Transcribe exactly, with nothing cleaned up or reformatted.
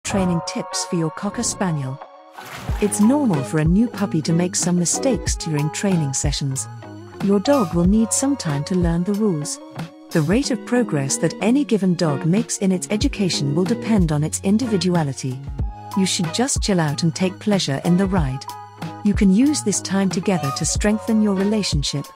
training tips for your Cocker Spaniel. It's normal for a new puppy to make some mistakes during training sessions. Your dog will need some time to learn the rules. The rate of progress that any given dog makes in its education will depend on its individuality. You should just chill out and take pleasure in the ride. You can use this time together to strengthen your relationship.